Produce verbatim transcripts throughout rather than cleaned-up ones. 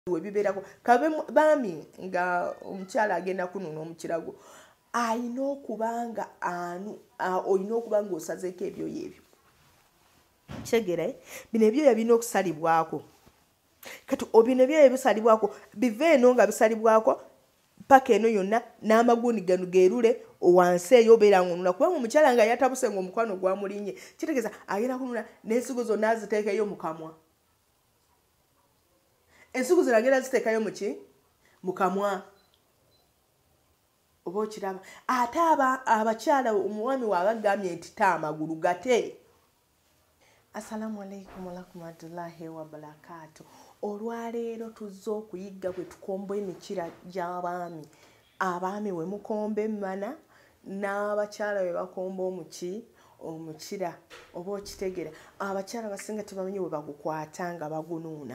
webiberako kabe bami nga omukyala agenda kunuuna omukirago ayina okubanga anu oyina okubanga osazeeko ebyoya ebyo kyegere bino ebyoya birina okusalibwako kati obino ebyoya bisalibwako bive eno nga bisalibwako paka eno yonna n'amaguuni gano gerule wansi eyo obeera ng'onuna kubanga omukyala nga yatabuse ng'omukwano gwamulinye kitegeeza agenda kununa n'ensigo zonna aziteekayo mu kamwa ensigo zino agenda ziteekayo mu ki mu kamwa oba okiraba ate abakyala omwami waabagambye nti ta amagulu gate. Assalamu alaikum warahmatullahi wabarakatuh. Olwaleero tuzze okuyigga bwe tukomba emikira gy'abaami. Abaami we mukomba emmana n'abakyala we bakomba omuki omukira oba okitegera. Abakyala basinga tebamanyi we bagukwata nga bagunuuna.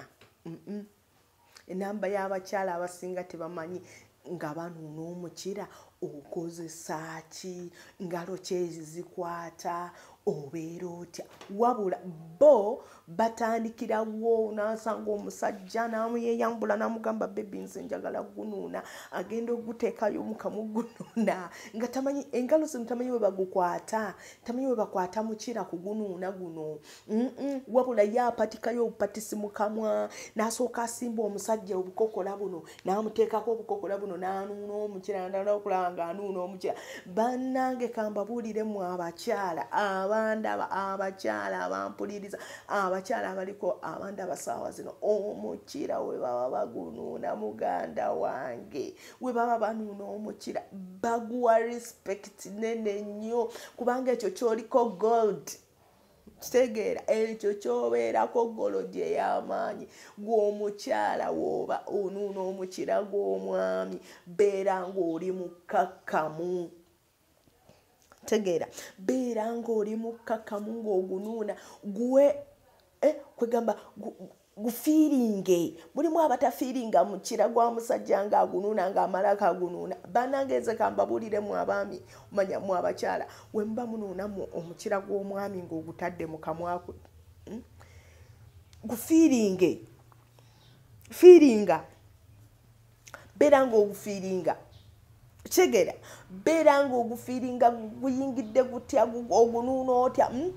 Enamba y'abakyala abasinga tebamanyi nga banuuna omukira okozesa ki, ngalo ki ezizikwata, obeera otya. Wabula bo batandikirawo n'asanga omusajja n'amuyeyambula n'amugamba bebi nze njagala gunuuna agenda oguteekayo mu kamwa gunuuna nga tamanyi engalo zino tamanyi we bagukwata tamanyi we bakwata mukira kugunuuna guno. Wabula ye apatikayo obupatisi mu kamwa n'asooka asimba omusajja obukokola buno n'amuteekako obukokola buno n'anuuna omukira n'atandika okulaba ng'anuuna omukira. Bannange kambabuuliremu abakyala abandaba abakyala abampuliriza abakyala abaliko abandaba saawa zino omukira we baba bagunuuna muganda wange we baba banuuna omukira baguwa respect nene nnyo kubanga ekyo kyoliko gold. Kitegeera ekyo kyobeerako golodi ey'amaanyi gw'omukyala w'oba onuuna omukira gw'omwami beera ng'oli mukkakkamu. Tegeera beera ng'oli mukkakkamu ng'ogunuuna gwe eh, kwegamba gufiiringe. Mulimu abatafiiringa mukira gwa musajja ng'agunuuna ng'amala akagunuuna. Bannange nze kambabuuliremu abaami manya mu abakyala we muba munuunamu omukira gw'omwami ng'ogutadde mu kamwaku hmm? Gufiiringe fiiringa beera ng'ogufiiringa. Kitegeera beera ng'ogufiiringa guyingidde gutya ogunuuna otya hmm?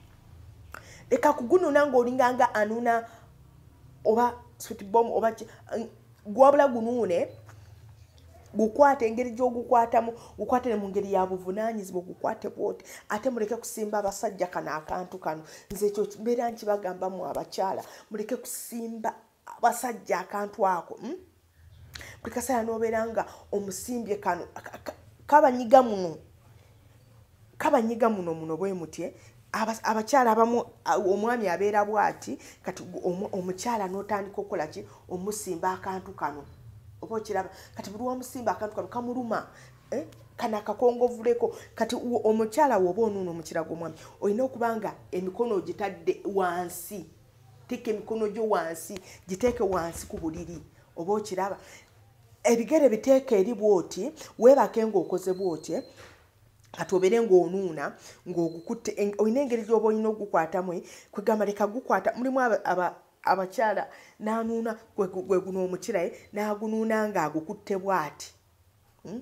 Leka kugunuuna ng'olinga nga anuuna oba sweet bomb oba gwabula gunuune gukwate engeri gy'ogukwatamu gukwate mu ngeri ya buvunaanyizibwa gukwate bwoti ate muleke kusimba abasajja kano akantu kano. Nze ekyo mbeera nkibagamba mu abakyala muleke kusimba abasajja akantu ako hmm? Buli kaseera n'obeera nga omusimbye kano kabanyiga muno kabanyiga muno muno bwe mutye. Abakyala abamu omwami abeera bwati kati omukyala n'otandika okukola ki omusimba akantu kano oba okiraba kati buli wamusimba akantu kano kamuluma eh? Kana akakongovuleko kati omukyala woba onuuna omukira gw'omwami olina okubanga emikono gitadde wansi. Teeka emikono gyo wansi giteeke wansi ku buliri oba okiraba ebigere biteeke eri bwoti weebake ng'okoze bwoti kati obeere ng'onuuna ng'ogukutte olina engeri gy'oba olina ogukwatamu kwegamba leka gukwata. Mulimu abakyala n'anuuna gwe guno omukira n'agunuuna ng'agukutte bwati hmm?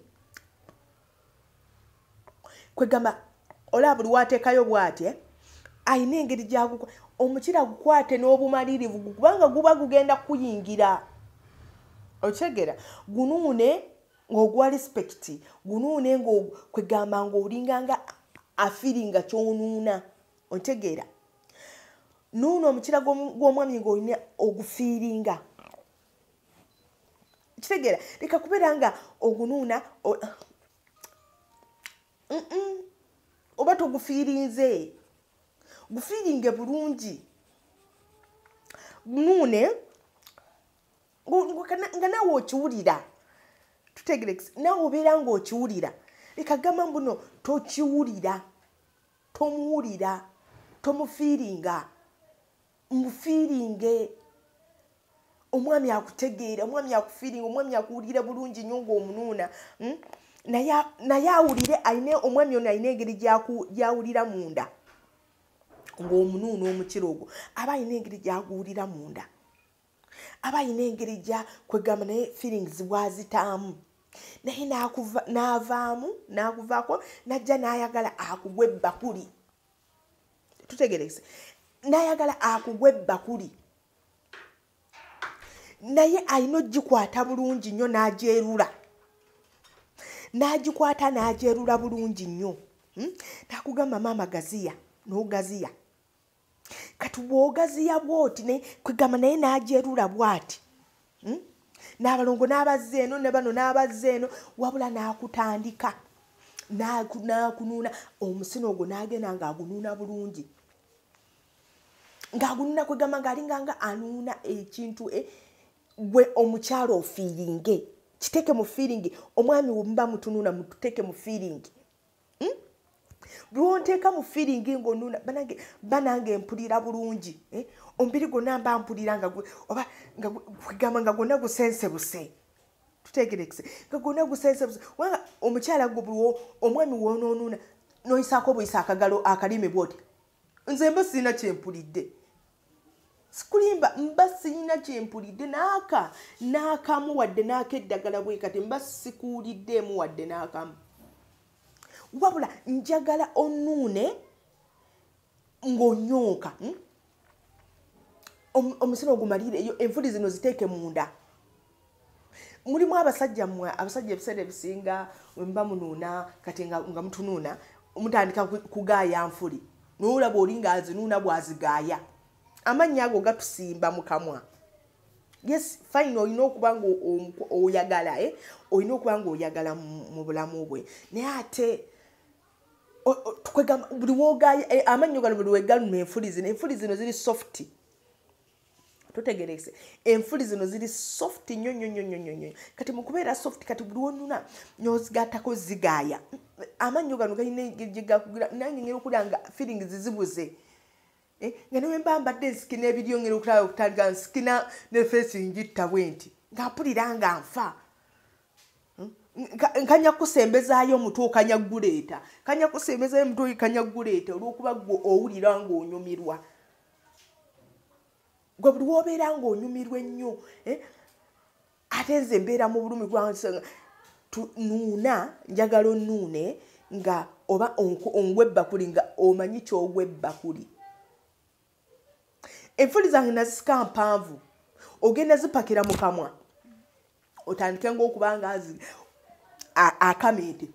Kwegamba olaba buli waateekayo bwati ayina engeri gy'agukwa omukira gukwate n'obumalirivu kubanga guba gugenda kuyingira. Okitegeera gunuune ng'oguwa respect gunuune ng'okwegamba ng'olinga nga afiiringa ky'onuuna. Otegeera nuuna omukira gw'omwami ng'olina ogufiiringa. Kitegeera leka kubeera nga ogunuuna oba togufiirinze gufiiringe bulungi gunuune nga naawe okiwulira. Tutegere naawe obeera ng'okiwulira. Leka gamba mbuno tokiwulira tomuwulira tomufiiringa mufiiringe. Omwami akutegeera omwami akufiiringa omwami akuwulire bulungi nnyo ng'omunuuna hmm? naye awulire ayine omwami ono ayina engeri gy'awulira munda ng'omunuuna omukira ogwo aba ayina engeri gy'aguwulira munda. aba ayina engeri gya kwegamba naye feelings bwazitaamu naye n'avaamu n'akuvaako najja n'ayagala akugwa ebbakuli tutegerese n'ayagala akugwa ebbakuli naye alina ogikwata bulungi nnyo n'agyerula n'agikwata n'agyerula bulungi nnyo nakugamba maama gaziya n'ogaziya kati bw'ogaziya bw'oti naye kwegamba naye n'agyerula bw'ati n'abalongo n'abazza eno ne bano n'abazza eno wabula n'akutandika n'akunuuna omusino ogwo n'agenda ng'agunuuna bulungi ng'agunuuna kwegamba ng'alinga nga anuuna ekintu gwe omukyalo ofiiringe kiteeke mu fiiringi omwami wemuba mutunuuna mututeeke mu fiiringi bw'onteeka mu fiiringi ng'onuuna banange mpulira bulungi omubiri gwonna mba mpulira nga oba kwegamba nga gwonna gusensebuse tutegerekese nga gwonna gusensebuse wanga omukyala gwe buli omwami wonoonuuna n'oyisaako buyisa akagalo akalime bwoti nze mba sirina kyempulidde sikulimba mba sirina kyempulidde naaka naakamu wadde n'akeddagala bwe kati mba sikuuliddeemu wadde n'akamu wabula njagala onuune ng'onyooka omusino ogumalireyo enfuli zino ziteeke munda mulimu abasajja mmwe abasajja ebiseera ebisinga wemuba munuuna kati nga mutunuuna mutandika kugaaya nfuli n'olaba oli ng'azinuuna bw'azigaaya amannya ago gatusimba mu kamwa yes fine olina okuba nga oyagala olina okuba nga oyagala mu bulamu bwe naye ate tukwegamba buli woogaaya amannyo gano buli wegaluma enfuli zino enfuli zino ziri soft tutegerese enfuli zino ziri soft nnyo nnyo nnyo nnyo nnyo kati mu kubeera soft kati buli wonnuna n'ozigattako zigaaya amannyo gano galina gyegakugira nange ngera okulaba nga feelings zibuze nga newe mba mbadde nsikina ebiryo ngera okulaba okutandika nsikina ne feesi ngitta bwe nti nga mpulira nga nfa nkanya kusembezaayo omutwe okanya guleeta kanya kusembezaayo omutwe okanya guleeta olw'okuba gwe owulira ng'onyumirwa gwe buli w'obeera ng'onyumirwa ennyo ate nze mbeera mu bulumi gwange nuuna njagala onnuune nga oba ongwa ebbakuli nga omanyi ky'ogwa ebbakuli enfuli zange nazisika mpanvu ogenda zipakira mu kamwa otandike ng'okubanga akamente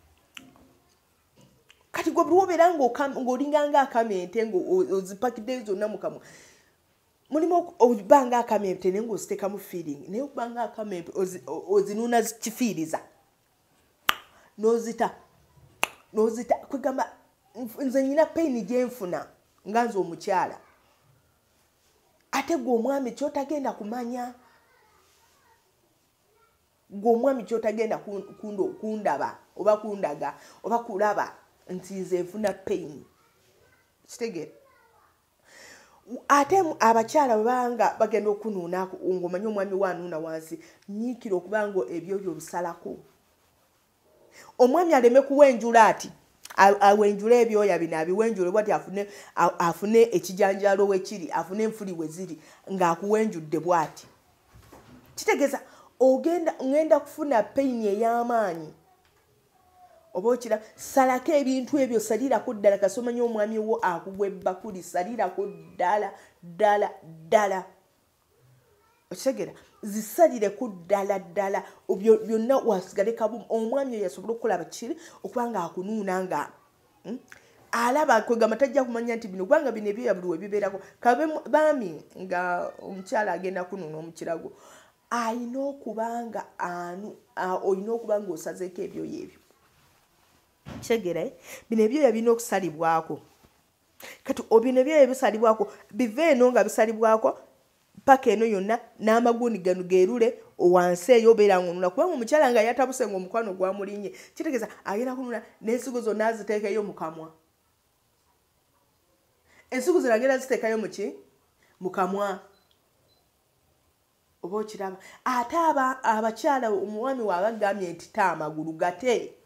kati gwe buli w'obeera ng'olinga nga akamente ng'ozipakidde zonna mu kamwa mulimu obanga akamente naye ng'oziteeka mu feeling naye okubanga akamente ozinuuna kifiiriza n'ozita n'ozita kwegamba nze nyina payini gyenfuna nga nze omukyala ate gwe omwami kyotagenda kumanya gwe omwami kyotagenda kundaba oba kundaga oba kulaba nti nze nfuna payini kitegeera ate abakyala bwebanga bagenda okunuuna ng'omanyi omwami waanuuna wansi nyiikira okuba nga ebyobyo bisalako omwami aleme kuwenjula ati awenjula ebyoya bino abiwenjule bwati afune afune ekijanjalo wekiri afune enfuli weziri ng'akuwenjudde bwati kitegeeza ogenda ngenda kufuna payini ey'amaanyi oba okira salako ebintu ebyo salirako ddala kasomanya omwami wo akugwa ebbakuli salirako ddala ddala ddala okitegeera zisalireko ddala ddala byonna wasigale kabumu omwami oyo yasobola okukolaba kiri okuba nga akunuuna nga alaba kwegamba tajja kumanya nti bino kubanga bino ebyoya buli webibeerako kabe baami nga omukyala agenda kunuuna omukirago ayina okuba nga anu olina okuba nga osazeeko ebyoya ebyo kitegeera bino ebyoya birina okusalibwako kati bino ebyoya bisalibwako bive eno nga bisalibwako paka eno yonna n'amaguni gano geerule wansi eyo obeera ng'onuna kubanga omukyala nga yatabuse ng'omukwano gwamulinye kitegeeza agenda kununa n'ensigo zonna aziteekayo mu kamwa ensigo zino agenda ziteekayo mu ki mu kamwa oba okiraba ate abakyala omwami waabagambye nti ta amagulu gate